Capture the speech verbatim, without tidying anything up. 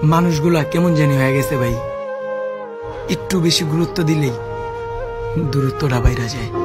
মানুষগুলা কেমন জানি হয়ে গেছে ভাই, একটু বেশি গুরুত্ব দিলেই দূরত্বটা বাইরা যায়।